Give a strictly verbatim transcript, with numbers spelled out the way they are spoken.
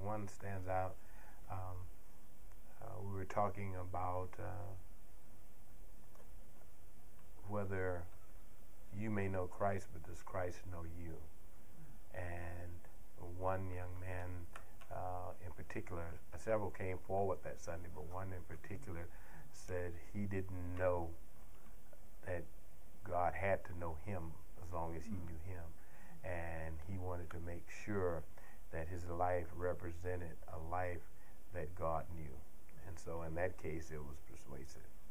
one stands out. Um, uh, we were talking about uh, whether you may know Christ, but does Christ know you? And one young man uh, in particular, several came forward that Sunday, but one in particular said he didn't know that God had to know him as long as he knew him. And he wanted to make sure that his life represented a life that God knew. And so in that case, it was persuasive.